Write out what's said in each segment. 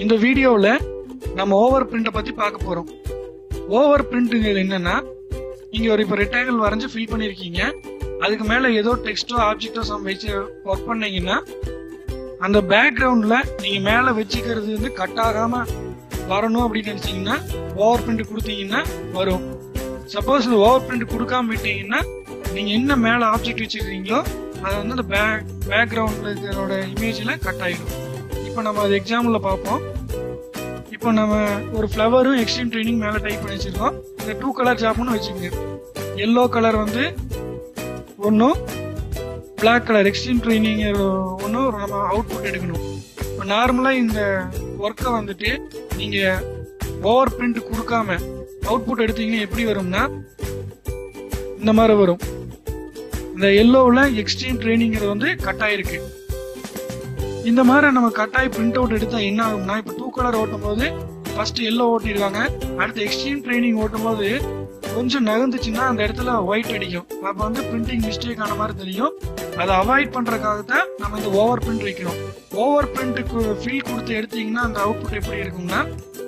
இந்த வீடியோவில் நம்ம ஓவர் பிரிண்ட்டை பற்றி பார்க்க போகிறோம். ஓவர் பிரிண்ட்டுங்கிறது என்னன்னா, நீங்கள் ஒரு இப்போ ரெக்டாங்கிள் வரைஞ்சி ஃபில் பண்ணியிருக்கீங்க, அதுக்கு மேலே ஏதோ டெக்ஸ்ட்டோ ஆப்ஜெக்டோ வச்சு ஒர்க் பண்ணீங்கன்னா அந்த பேக்ரவுண்டில் நீங்கள் மேலே வச்சுக்கிறது வந்து கட் ஆகாமல் வரணும் அப்படின்னு நினச்சிங்கன்னா ஓவர் பிரிண்ட் கொடுத்தீங்கன்னா வரும். சப்போஸ் இது ஓவர் பிரிண்ட் கொடுக்காம விட்டீங்கன்னா நீங்கள் என்ன மேலே ஆப்ஜெக்ட் வச்சுக்கிறீங்களோ அது வந்து அந்த பேக்ரவுண்டில் இருக்கிறோட இமேஜில் கட் ஆகிடும். இப்போ நம்ம அது எக்ஸாம்பிளில் பார்ப்போம். இப்போ நம்ம ஒரு ஃப்ளவரும் எக்ஸ்ட்ரீம் ட்ரைனிங் மேலே டைப் பண்ணி வச்சுருக்கோம். இந்த 2 கலர் ஜாப்னு வச்சுக்கோங்க. எல்லோ கலர் வந்து ஒன்றும், பிளாக் கலர் எக்ஸ்ட்ரீம் ட்ரைனிங் ஒன்றும் நம்ம அவுட்புட் எடுக்கணும். இப்போ நார்மலாக இந்த ஒர்க்கை வந்துட்டு நீங்கள் ஓவர் பிரிண்ட் கொடுக்காம அவுட்புட் எடுத்தீங்கன்னா எப்படி வரும்னா இந்த மாதிரி வரும். இந்த எல்லோவில் எக்ஸ்ட்ரீம் ட்ரைனிங்கிறது வந்து கட் ஆகிருக்கு. இந்த மாதிரி நம்ம கட்டாயி பிரிண்ட் அவுட் எடுத்தால் என்ன ஆகும்னா, இப்போ 2 கலர் ஓட்டும் போது ஃபர்ஸ்ட் எல்லோ ஓட்டிடுவாங்க, அடுத்து எக்ஸ்ட்ரீம் ட்ரைனிங் ஓட்டும் போது கொஞ்சம் நகர்ந்துச்சுன்னா அந்த இடத்துல ஒயிட் அடிக்கும். அப்போ வந்து பிரிண்டிங் மிஸ்டேக் ஆன மாதிரி தெரியும். அதை அவாய்ட் பண்ணுறதுக்காக தான் நம்ம இந்த ஓவர் பிரிண்ட் வைக்கிறோம். ஓவர் பிரிண்ட்டுக்கு ஃபில் கொடுத்து எடுத்தீங்கன்னா அந்த அவுட்புட் எப்படி இருக்கும்னா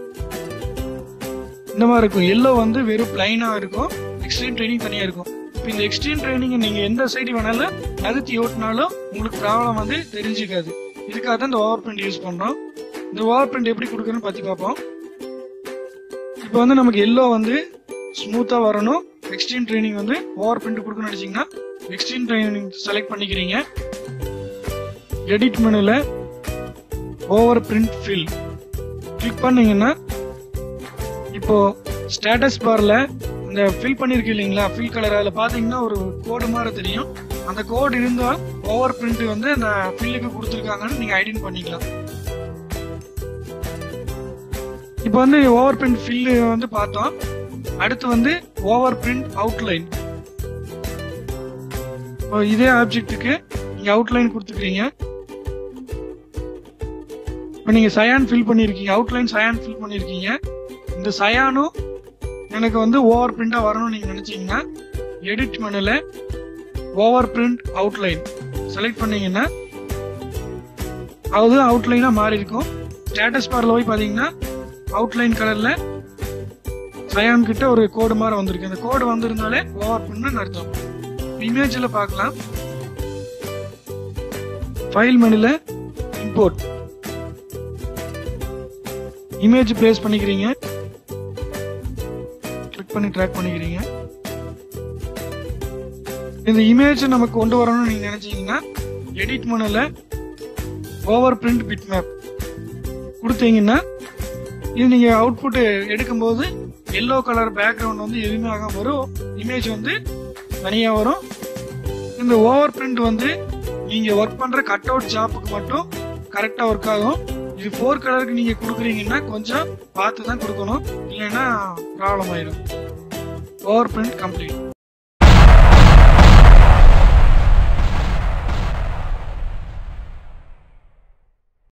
இந்த மாதிரி இருக்கும். எல்லோ வந்து வெறும் பிளைனாக இருக்கும், எக்ஸ்ட்ரீம் ட்ரைனிங் தனியாக இருக்கும். இப்போ இந்த எக்ஸ்ட்ரீம் ட்ரைனிங் நீங்கள் எந்த சைடு வேணாலும் நகர்த்தி ஓட்டினாலும் உங்களுக்கு ப்ராப்ளம் வந்து தெரிஞ்சுக்காது. இதுக்காக தான் இந்த ஓவர் பிரிண்ட் யூஸ் பண்ணுறோம். இந்த ஓவர் பிரிண்ட் எப்படி கொடுக்குறதுன்னு பற்றி பார்ப்போம். இப்போ வந்து நமக்கு எல்லோ வந்து ஸ்மூத்தாக வரணும், எக்ஸ்ட்ரீம் ட்ரைனிங் வந்து ஓவர் பிரிண்ட் கொடுக்கணும்னு நினச்சிங்கன்னா எக்ஸ்ட்ரீம் ட்ரைனிங் செலக்ட் பண்ணிக்கிறீங்க. எடிட் மெனுவில் ஓவர் பிரிண்ட் ஃபில் கிளிக் பண்ணிங்கன்னா இப்போ ஸ்டேட்டஸ் பாரில் இந்த ஃபில் பண்ணியிருக்கு இல்லைங்களா, ஃபில் கலர், அதில் பார்த்தீங்கன்னா ஒரு கோடு மாதிரி தெரியும். அந்த கோடு இருந்தால் ஓவர் பிரிண்ட் வந்து அந்த ஃபில்லுக்கு கொடுத்துருக்காங்கன்னு நீங்கள் ஐடென்டி பண்ணிக்கலாம். இப்போ வந்து ஓவர் பிரிண்ட் ஃபில்லு வந்து பார்த்தோம். அடுத்து வந்து ஓவர் பிரிண்ட் அவுட்லைன். இப்போ இதே ஆப்ஜெக்ட்டுக்கு நீங்கள் அவுட்லைன் கொடுத்துக்கிறீங்க. இப்போ நீங்கள் சயான் ஃபில் பண்ணியிருக்கீங்க, அவுட்லைன் சயான் ஃபில் பண்ணியிருக்கீங்க. இந்த சயானும் எனக்கு வந்து ஓவர் பிரிண்டாக வரணும்னு நீங்கள் நினச்சிங்கன்னா எடிட் மெனுவில் ஓவர் பிரிண்ட் அவுட்லைன் செலக்ட் பண்ணீங்கன்னா அது அவுட்லைனாக மாறி இருக்கும். ஸ்டேட்டஸ் பாரில் போய் பார்த்தீங்கன்னா அவுட்லைன் கலரில் சயான் கிட்ட ஒரு கோடு மாதிரி வந்திருக்கு. அந்த கோடு வந்திருந்தாலே ஓவர் பிரிண்ட்னு அர்த்தம். இமேஜில் பார்க்கலாம். ஃபைல் மெனுவில் இம்போர்ட் இமேஜ் பிளேஸ் பண்ணிக்கிறீங்க, கிளிக் பண்ணி ட்ராக் பண்ணிக்கிறீங்க. இந்த இமேஜ் நமக்கு கொண்டு வரணும்னு நீங்க நினைச்சீங்கன்னா எடிட் மெனுல ஓவர் பிரிண்ட் பிட் மேப் கொடுத்தீங்கன்னா இது நீங்க அவுட்புட் எடுக்கும்போது எல்லோ கலர் பேக்ரவுண்ட் வந்து எதுவுமே ஆகாம வரும், இமேஜ் வந்து தனியாக வரும். இந்த ஓவர் பிரிண்ட் வந்து நீங்க ஒர்க் பண்ற கட் அவுட் ஜாப்புக்கு மட்டும் கரெக்டா ஒர்க் ஆகும். இது 4 கலருக்கு நீங்க கொடுக்குறீங்கன்னா கொஞ்சம் பார்த்து தான் கொடுக்கணும், இல்லைன்னா ப்ராப்ளம் ஆயிடும். Over print complete.